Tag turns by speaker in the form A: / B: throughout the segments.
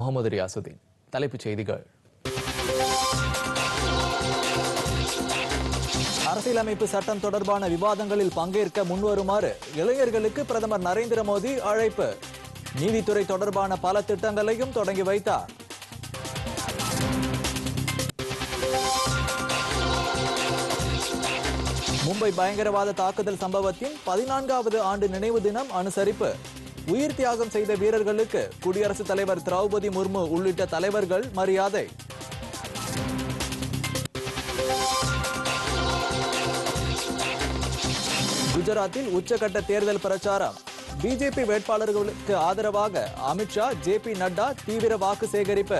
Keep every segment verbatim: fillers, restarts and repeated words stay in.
A: முகமது ரியாசுதீன். தலைப்புச் செய்திகள். அரசியலமைப்பு சட்டம் தொடர்பான விவாதங்களில் பங்கேற்க முன்வருமாறு இளைஞர்களுக்கு பிரதமர் நரேந்திர மோடி அழைப்பு. நீதித்துறை தொடர்பான பல திட்டங்களையும் தொடங்கி வைத்தார். மும்பை பயங்கரவாத தாக்குதல் சம்பவத்தின் பதினான்காவது ஆண்டு நினைவு தினம் அனுசரிப்பு. உயிர் தியாகம் செய்த வீரர்களுக்கு குடியரசுத் தலைவர் திரௌபதி முர்மு உள்ளிட்ட தலைவர்கள் மரியாதை. குஜராத்தில் உச்சகட்ட தேர்தல் பிரச்சாரம். பிஜேபி வேட்பாளர்களுக்கு ஆதரவாக அமித்ஷா, ஜே பி நட்டா தீவிர வாக்கு சேகரிப்பு.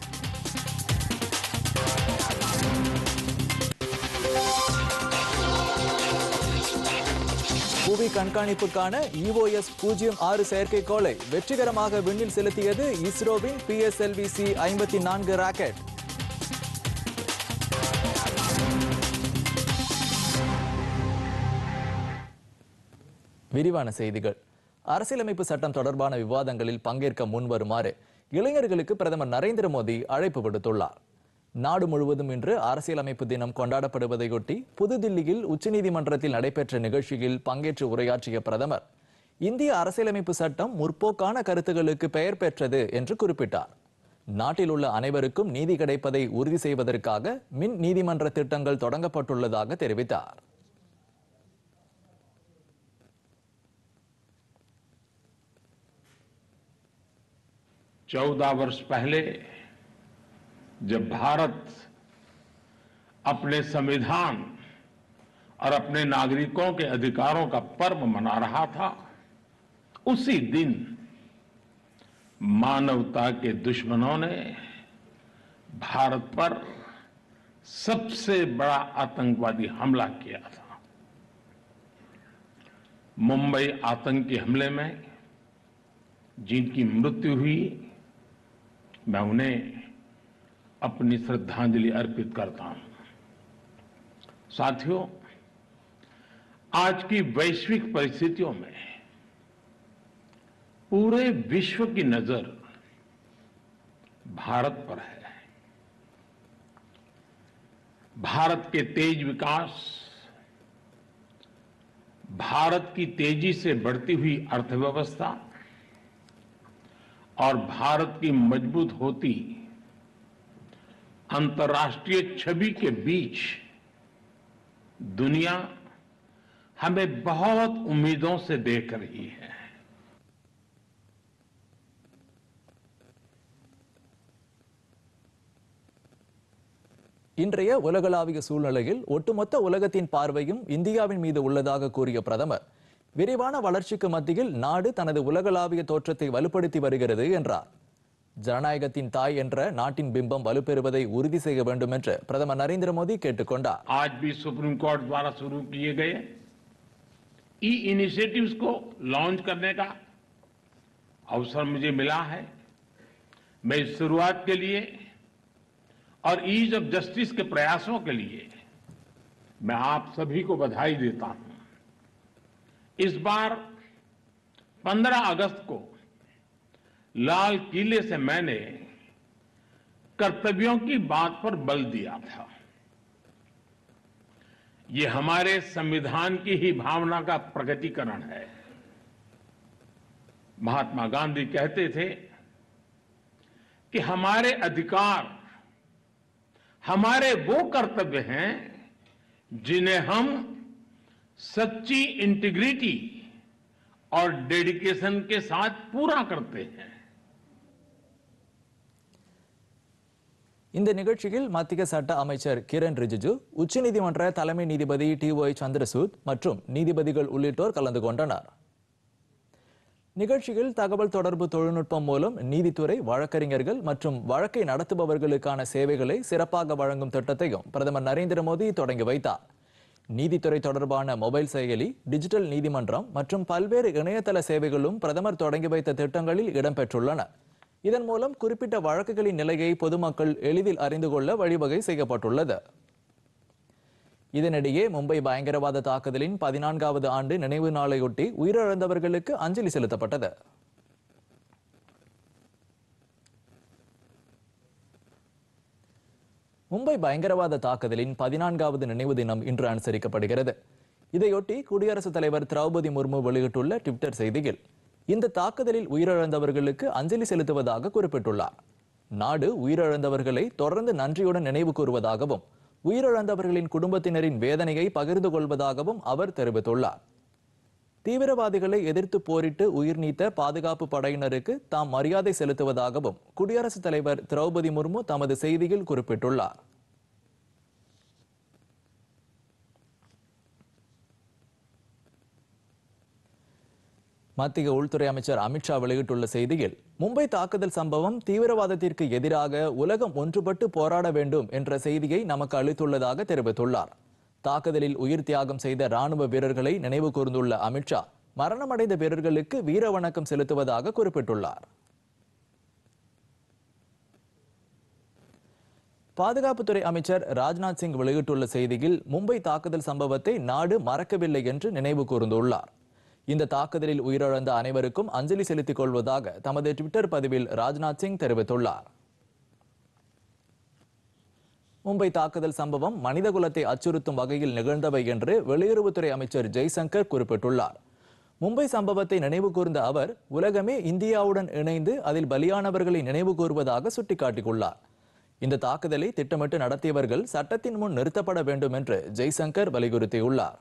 A: புவி கண்காணிப்புக்கான இஓஎஸ் பூஜ்ஜியம் ஆறு செயற்கைக்கோளை வெற்றிகரமாக விண்ணில் செலுத்தியது இஸ்ரோவின் P S L V C ஐம்பத்தி நான்கு ராக்கெட். விரிவான செய்திகள். அரசியலமைப்பு சட்டம் தொடர்பான விவாதங்களில் பங்கேற்க முன்வருமாறு இளைஞர்களுக்கு பிரதமர் நரேந்திர மோடி அழைப்பு விடுத்துள்ளார். நாடு முழுவதும் இன்று அரசியலமைப்பு தினம் கொண்டாடப்படுவதையொட்டி புதுதில்லியில் உச்சநீதிமன்றத்தில் நடைபெற்ற நிகழ்ச்சியில் பங்கேற்று உரையாற்றிய பிரதமர், இந்திய அரசியலமைப்பு சட்டம் முற்போக்கான கருத்துகளுக்கு பெயர் பெற்றது என்று குறிப்பிட்டார். நாட்டில் உள்ள அனைவருக்கும் நீதி கிடைப்பதை உறுதி செய்வதற்காக மின் நீதிமன்ற திட்டங்கள் தொடங்கப்பட்டுள்ளதாக தெரிவித்தார்.
B: चौदह वर्ष पहले जब भारत अपने संविधान और अपने नागरिकों के अधिकारों का पर्व मना रहा था, उसी दिन मानवता के दुश्मनों ने भारत पर सबसे बड़ा आतंकवादी हमला किया था। मुंबई आतंकी हमले में जिनकी मृत्यु हुई, मैं उन्हें अपनी श्रद्धांजलि अर्पित करता हूं। साथियों, आज की वैश्विक परिस्थितियों में पूरे विश्व की नजर भारत पर है। भारत के तेज विकास, भारत की तेजी से बढ़ती हुई अर्थव्यवस्था और भारत की मजबूत होती अंतर्राष्ट्रीय छवि के बीच दुनिया हमें बहुत उम्मीदों से देख रही है।
A: இன்றைய உலகளாவிய சூழ்நிலையில் ஒட்டுமொத்த உலகத்தின் பார்வையும் இந்தியாவின் மீது உள்ளதாக கூறிய பிரதமர், விரைவான வளர்ச்சிக்கு மத்தியில் நாடு தனது உலகளாவிய தோற்றத்தை வலுப்படுத்தி வருகிறது என்றார். ஜனநாயகத்தின் தாய் என்ற நாட்டின் பிம்பம் வலுப்பெறுவதை உறுதி செய்ய வேண்டும் என்று பிரதமர் நரேந்திர மோடி கேட்டுக்கொண்டார்.
B: आज भी सुप्रीम कोर्ट द्वारा शुरू किए गए ई इनिशिएटिव्स को लॉन्च करने का अवसर मुझे मिला है। मैं इस शुरुआत के लिए और ईज ऑफ जस्टिस के प्रयासों के लिए मैं आप सभी को बधाई देता हूं। इस बार पंद्रह अगस्त को लाल किले से मैंने कर्तव्यों की बात पर बल दिया था। ये हमारे संविधान की ही भावना का प्रकटीकरण है। महात्मा गांधी कहते थे कि हमारे अधिकार हमारे वो कर्तव्य हैं जिन्हें हम सच्ची इंटीग्रिटी और डेडिकेशन के साथ पूरा करते हैं।
A: இந்த நிகழ்ச்சியில் மத்திய சட்ட அமைச்சர் கிரண் ரிஜிஜு, உச்சநீதிமன்ற தலைமை நீதிபதி டி ஒய் சந்திரசூட் மற்றும் நீதிபதிகள் உள்ளிட்டோர் கலந்து கொண்டனர். நிகழ்ச்சியில் தகவல் தொடர்பு தொழில்நுட்பம் மூலம் நீதித்துறை, வழக்கறிஞர்கள் மற்றும் வழக்கை நடத்துபவர்களுக்கான சேவைகளை சிறப்பாக வழங்கும் திட்டத்தையும் பிரதமர் நரேந்திர மோடி தொடங்கி வைத்தார். நீதித்துறை தொடர்பான மொபைல் செயலி, டிஜிட்டல் நீதிமன்றம் மற்றும் பல்வேறு இணையதள சேவைகளும் பிரதமர் தொடங்கி வைத்த திட்டங்களில் இடம்பெற்றுள்ளன. இதன் மூலம் குறிப்பிட்ட வழக்குகளின் நிலையை பொதுமக்கள் எளிதில் அறிந்து கொள்ள வழிவகை செய்யப்பட்டுள்ளது. இதனிடையே மும்பை பயங்கரவாத தாக்குதலின் பதினான்காவது ஆண்டு நினைவு நாளையொட்டி உயிரிழந்தவர்களுக்கு அஞ்சலி செலுத்தப்பட்டது. மும்பை பயங்கரவாத தாக்குதலின் பதினான்காவது நினைவு தினம் இன்று அனுசரிக்கப்படுகிறது. இதையொட்டி குடியரசுத் தலைவர் திரௌபதி முர்மு வெளியிட்டுள்ள ட்விட்டர் செய்தியில் இந்த தாக்குதலில் உயிரிழந்தவர்களுக்கு அஞ்சலி செலுத்துவதாக குறிப்பிட்டுள்ளார். நாடு உயிரிழந்தவர்களை தொடர்ந்து நன்றியுடன் நினைவு கூறுவதாகவும் உயிரிழந்தவர்களின் குடும்பத்தினரின் வேதனையை பகிர்ந்து கொள்வதாகவும் அவர் தெரிவித்துள்ளார். தீவிரவாதிகளை எதிர்த்து போரிட்டு உயிர் நீத்த பாதுகாப்பு படையினருக்கு தாம் மரியாதை செலுத்துவதாகவும் குடியரசுத் தலைவர் திரௌபதி முர்மு தமது செய்தியில் குறிப்பிட்டுள்ளார். மத்திய உள்துறை அமைச்சர் அமித்ஷா வெளியிட்டுள்ள செய்தியில் மும்பை தாக்குதல் சம்பவம் தீவிரவாதத்திற்கு எதிராக உலகம் ஒன்றுபட்டு போராட வேண்டும் என்ற செய்தியை நமக்கு அளித்துள்ளதாக தெரிவித்துள்ளார். தாக்குதலில் உயிர் தியாகம் செய்த ராணுவ வீரர்களை நினைவு கூர்ந்துள்ள அமித்ஷா மரணமடைந்த வீரர்களுக்கு வீர வணக்கம் செலுத்துவதாக குறிப்பிட்டுள்ளார். பாதுகாப்புத்துறை அமைச்சர் ராஜ்நாத் சிங் வெளியிட்டுள்ள செய்தியில் மும்பை தாக்குதல் சம்பவத்தை நாடு மறக்கவில்லை என்று நினைவு கூர்ந்துள்ளார். இந்த தாக்குதலில் உயிரிழந்த அனைவருக்கும் அஞ்சலி செலுத்திக் கொள்வதாக தமது ட்விட்டர் பதிவில் ராஜ்நாத் சிங் தெரிவித்துள்ளார். மும்பை தாக்குதல் சம்பவம் மனிதகுலத்தை அச்சுறுத்தும் வகையில் நிகழ்ந்தவை என்று வெளியுறவுத்துறை அமைச்சர் ஜெய்சங்கர் குறிப்பிட்டுள்ளார். மும்பை சம்பவத்தை நினைவு கூர்ந்த அவர் உலகமே இந்தியாவுடன் இணைந்து அதில் பலியானவர்களை நினைவு கூறுவதாக சுட்டிக்காட்டியுள்ளார். இந்த தாக்குதலை திட்டமிட்டு நடத்தியவர்கள் சட்டத்தின் முன் நிறுத்தப்பட வேண்டும் என்று ஜெய்சங்கர் வலியுறுத்தியுள்ளார்.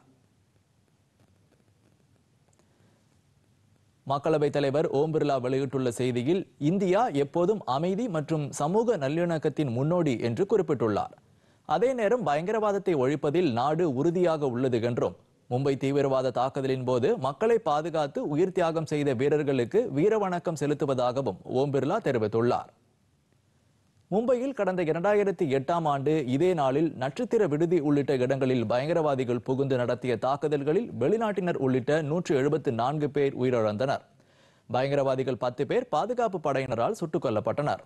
A: மக்களவைத் தலைவர் ஓம் பிர்லா வெளியிட்டுள்ள செய்தியில் இந்தியா எப்போதும் அமைதி மற்றும் சமூக நல்லிணக்கத்தின் முன்னோடி என்று குறிப்பிட்டுள்ளார். அதே நேரம் பயங்கரவாதத்தை ஒழிப்பதில் நாடு உறுதியாக உள்ளது என்றும் மும்பை தீவிரவாத தாக்குதலின் போது மக்களை பாதுகாத்து உயிர் தியாகம் செய்த வீரர்களுக்கு வீர வணக்கம் செலுத்துவதாகவும் ஓம் பிர்லா தெரிவித்துள்ளார். மும்பையில் கடந்த இரண்டாயிரத்தி எட்டாம் ஆண்டு இதே நாளில் நட்சத்திர விடுதி உள்ளிட்ட இடங்களில் பயங்கரவாதிகள் புகுந்து நடத்திய தாக்குதல்களில் வெளிநாட்டினர் உள்ளிட்ட நூற்று எழுபத்தி நான்கு பேர் உயிரிழந்தனர். பயங்கரவாதிகள் பத்து பேர் பாதுகாப்பு படையினரால் சுட்டுக் கொல்லப்பட்டனர்.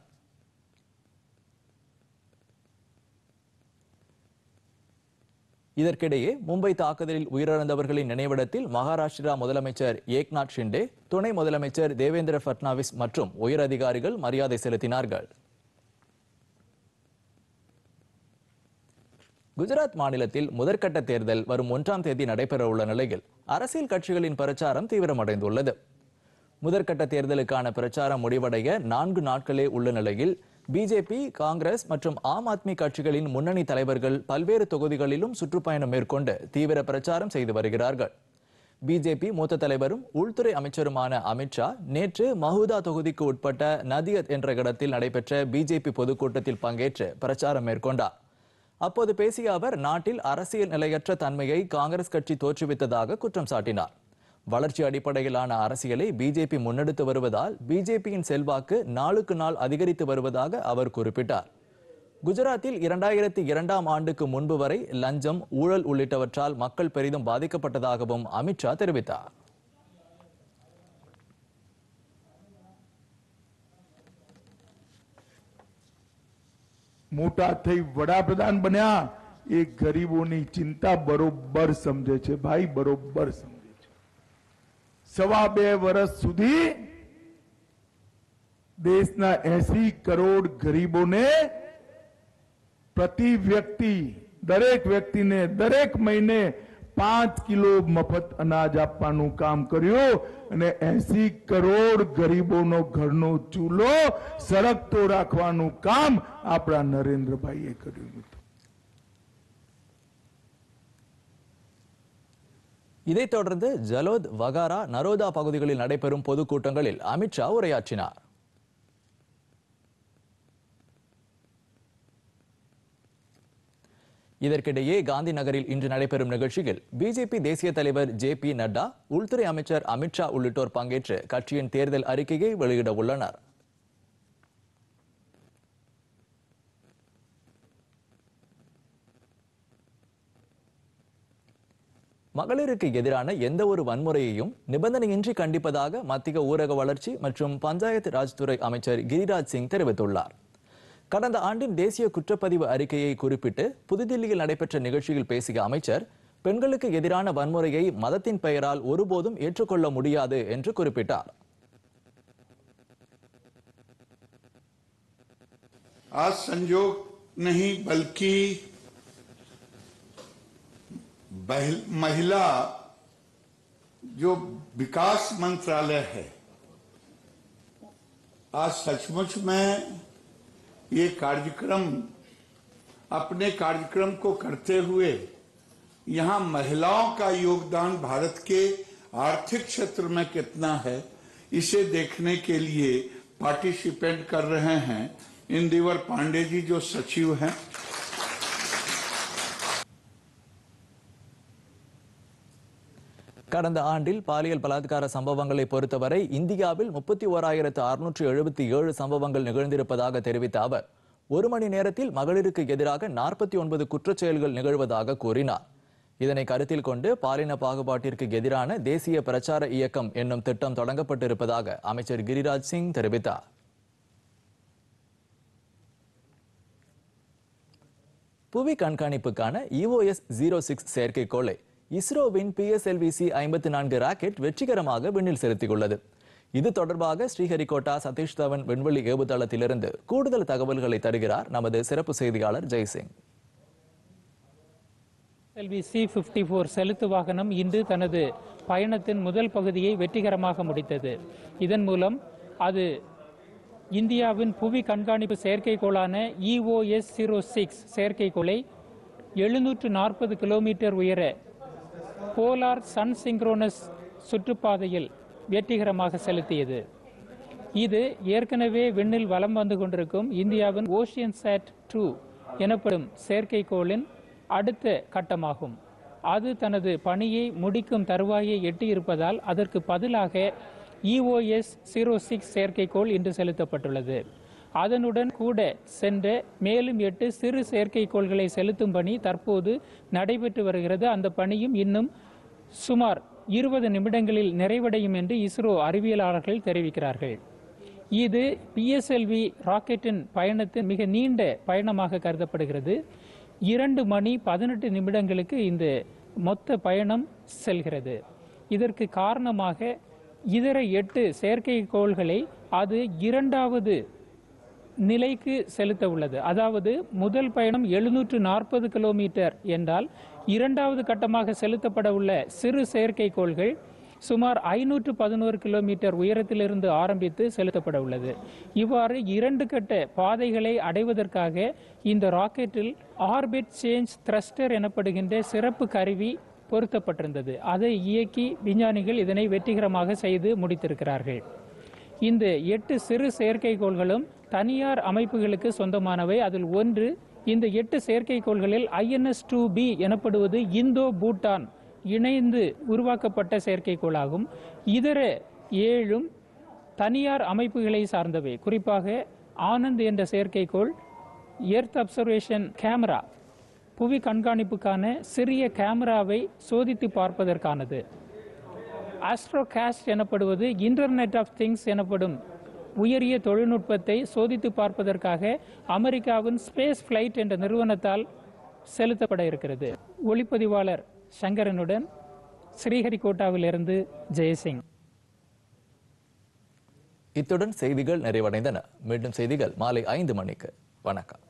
A: இதற்கிடையே மும்பை தாக்குதலில் உயிரிழந்தவர்களின் நினைவிடத்தில் மகாராஷ்டிரா முதலமைச்சர் ஏக்நாத் ஷிண்டே, துணை முதலமைச்சர் தேவேந்திர பட்னாவிஸ் மற்றும் உயரதிகாரிகள் மரியாதை செலுத்தினார்கள். குஜராத் மாநிலத்தில் முதற்கட்ட தேர்தல் வரும் ஒன்றாம் தேதி நடைபெற உள்ள நிலையில் அரசியல் கட்சிகளின் பிரச்சாரம் தீவிரமடைந்துள்ளது. முதற்கட்ட தேர்தலுக்கான பிரச்சாரம் முடிவடைய நான்கு நாட்களே உள்ள நிலையில் பிஜேபி, காங்கிரஸ் மற்றும் ஆம் ஆத்மி கட்சிகளின் முன்னணி தலைவர்கள் பல்வேறு தொகுதிகளிலும் சுற்றுப்பயணம் மேற்கொண்டு தீவிர பிரச்சாரம் செய்து வருகிறார்கள். பிஜேபி மூத்த தலைவரும் உள்துறை அமைச்சருமான அமித்ஷா நேற்று மஹூதா தொகுதிக்கு உட்பட்ட நதியத் என்ற இடத்தில் நடைபெற்ற பிஜேபி பொதுக்கூட்டத்தில் பங்கேற்று பிரச்சாரம் மேற்கொண்டார். அப்போது பேசிய அவர் நாட்டில் அரசியல் நிலையற்ற தன்மையை காங்கிரஸ் கட்சி தோற்றுவித்ததாக குற்றம் சாட்டினார். வளர்ச்சி அடிப்படையிலான அரசியலை பிஜேபி முன்னெடுத்து வருவதால் பிஜேபியின் செல்வாக்கு நாளுக்கு நாள் அதிகரித்து வருவதாக அவர் குறிப்பிட்டார். குஜராத்தில் இரண்டாயிரத்தி இரண்டாம் ஆண்டுக்கு முன்பு வரை லஞ்சம், ஊழல் உள்ளிட்டவற்றால் மக்கள் பெரிதும் பாதிக்கப்பட்டதாகவும் அமித்ஷா தெரிவித்தார்.
C: મોટા થઈ વડાપ્રધાન બન્યા એ ગરીબોની ચિંતા બરોબર સમજે છે. ભાઈ બરોબર સમજે છે. સવા બે વર્ષ સુધી દેશના એસી કરોડ ગરીબોને પ્રતિ વ્યક્તિ દરેક વ્યક્તિને દરેક મહિને પાંચ કિલો મફત અનાજ આપવાનું કામ કર્યું અને એસી કરોડ ગરીબોનો ઘરનો ચૂલો સળગતો રાખવાનું કામ આપણા નરેન્દ્રભાઈએ કર્યું હતું.
A: இதைத் தொடர்ந்து ஜலோத், வகாரா, நரோதா பகுதிகளில் நடைபெறும் பொதுக்கூட்டங்களில் அமித்ஷா உரையாற்றினார். இதற்கிடையே காந்தி நகரில் இன்று நடைபெறும் நிகழ்ச்சியில் பிஜேபி தேசிய தலைவர் ஜே பி நட்டா, உள்துறை அமைச்சர் அமித்ஷா உள்ளிட்டோர் பங்கேற்று கட்சியின் தேர்தல் அறிக்கையை வெளியிட உள்ளனர். மகளிருக்கு எதிரான எந்த ஒரு வன்முறையையும் நிபந்தனையின்றி கண்டிப்பதாக மத்திய ஊரக வளர்ச்சி மற்றும் பஞ்சாயத்து ராஜ் துறை அமைச்சர் கிரிராஜ் சிங் தெரிவித்துள்ளார். கடந்த ஆண்டின் தேசிய குற்றப்பதிவு அறிக்கையை குறிப்பிட்டு புதுதில்லியில் நடைபெற்ற நிகழ்ச்சியில் பேசிய அமைச்சர், பெண்களுக்கு எதிரான வன்முறையை மதத்தின் பெயரால் ஒருபோதும் ஏற்றுக்கொள்ள முடியாது என்று குறிப்பிட்டார்.
D: आज संयोग नहीं बल्कि महिला जो विकास मंत्रालय है, आज सचमुच में ये कार्यक्रम अपने कार्यक्रम को करते हुए यहाँ महिलाओं का योगदान भारत के आर्थिक क्षेत्र में कितना है इसे देखने के लिए पार्टिसिपेट कर रहे हैं। इंदिवर पांडे जी जो सचिव हैं,
A: கடந்த ஆண்டில் பாலியல் பலாத்கார சம்பவங்களை பொறுத்தவரை இந்தியாவில் முப்பத்தி ஓராயிரத்து அறுநூற்று எழுபத்தி ஏழு சம்பவங்கள் நிகழ்ந்திருப்பதாக தெரிவித்த அவர் ஒரு மணி நேரத்தில் மகளிருக்கு எதிராக நாற்பத்தி ஒன்பது குற்றச்செயல்கள் நிகழ்வதாக கூறினார். இதனை கருத்தில் கொண்டு பாலின பாகுபாட்டிற்கு எதிரான தேசிய பிரச்சார இயக்கம் என்னும் திட்டம் தொடங்கப்பட்டிருப்பதாக அமைச்சர் கிரிராஜ் சிங் தெரிவித்தார். புவி கண்காணிப்புக்கான இஓஎஸ் ஜீரோ சிக்ஸ் செயற்கைக்கோளை இஸ்ரோவின் P S L V C ஐம்பத்தி நான்கு ராக்கெட் வெற்றிகரமாக விண்ணில் செலுத்தியுள்ளது. இது தொடர்பாக ஸ்ரீஹரிகோட்டா சதீஷ் தவன் விண்வெளி ஏவுதளத்திலிருந்து கூடுதல் தகவல்களை தருகிறார் நமது சிறப்பு செய்தியாளர் ஜெய்சிங்.
E: எல் வி சி ஐம்பத்தி நான்கு செலுத்து வாகனம் இன்று தனது பயணத்தின் முதல் பகுதியை வெற்றிகரமாக முடித்தது. இதன் மூலம் அது இந்தியாவின் புவி கண்காணிப்பு செயற்கைக்கோளான இஓஎஸ் ஜீரோ சிக்ஸ் செயற்கைக்கோளை எழுநூற்று நாற்பது கிலோமீட்டர் உயர போலார் சன் சிங்க்ரோனஸ் சுற்றுப்பாதையில் வெற்றிகரமாக செலுத்தியது. இது ஏற்கனவே விண்ணில் வலம் வந்து கொண்டிருக்கும் இந்தியாவின் ஓஷியன் சாட் டூ எனப்படும் செயற்கைக்கோளின் அடுத்த கட்டமாகும். அது தனது பணியை முடிக்கும் தருவாயை எட்டியிருப்பதால் அதற்கு பதிலாக இஓஎஸ் ஜீரோ சிக்ஸ் செயற்கைக்கோள் இன்று செலுத்தப்பட்டுள்ளது. அதனுடன் கூட சென்ற மேலும் எட்டு சிறு செயற்கைக்கோள்களை செலுத்தும் பணி தற்போது நடைபெற்று வருகிறது. அந்த பணியும் இன்னும் சுமார் இருபது நிமிடங்களில் நிறைவடையும் என்று இஸ்ரோ அறிவியலாளர்கள் தெரிவிக்கிறார்கள். இது பி எஸ் எல் வி ராக்கெட்டின் பயணத்தின் மிக நீண்ட பயணமாக கருதப்படுகிறது. இரண்டு மணி பதினெட்டு நிமிடங்களுக்கு இந்த மொத்த பயணம் செல்கிறது. இதற்கு காரணமாக இதர எட்டு செயற்கைக்கோள்களை அது இரண்டாவது நிலைக்கு செலுத்த உள்ளது. அதாவது முதல் பயணம் எழுநூற்று நாற்பது கிலோமீட்டர் என்றால் இரண்டாவது கட்டமாக செலுத்தப்பட உள்ள சிறு செயற்கைக்கோள்கள் சுமார் ஐநூற்று பதினோரு கிலோமீட்டர் உயரத்திலிருந்து ஆரம்பித்து செலுத்தப்பட உள்ளது. இவ்வாறு இரண்டு கட்ட பாதைகளை அடைவதற்காக இந்த ராக்கெட்டில் ஆர்பிட் சேஞ்ச் த்ரஸ்டர் எனப்படுகின்ற சிறப்பு கருவி பொருத்தப்பட்டிருந்தது. அதை இயக்கி விஞ்ஞானிகள் இதனை வெற்றிகரமாக செய்து முடித்திருக்கிறார்கள். இந்த எட்டு சிறு செயற்கைக்கோள்களும் தனியார் அமைப்புகளுக்கு சொந்தமானவை. அதில் ஒன்று இந்த எட்டு செயற்கைக்கோள்களில் I N S two B எனப்படுவது இந்தோ பூட்டான் இணைந்து உருவாக்கப்பட்ட செயற்கைக்கோளாகும். இதர ஏழும் தனியார் அமைப்புகளை சார்ந்தவை. குறிப்பாக ஆனந்த் என்ற செயற்கைக்கோள் எர்த் அப்சர்வேஷன் கேமரா, புவி கண்காணிப்புக்கான சிறிய கேமராவை சோதித்து பார்ப்பதற்கானது. ஆஸ்ட்ரோகாஸ்ட் எனப்படுவது இன்டர்நெட் ஆஃப் திங்ஸ் எனப்படும் உயரிய தொழில்நுட்பத்தை சோதித்து பார்ப்பதற்காக அமெரிக்காவின் ஸ்பேஸ் பிளைட் என்ற நிறுவனத்தால் செலுத்தப்பட இருக்கிறது. ஒளிப்பதிவாளர் சங்கரனுடன் ஸ்ரீஹரிகோட்டாவிலிருந்து ஜெயசிங்.
A: இத்துடன் செய்திகள் நிறைவடைந்தன. மீண்டும் செய்திகள் மாலை ஐந்து மணிக்கு. வணக்கம்.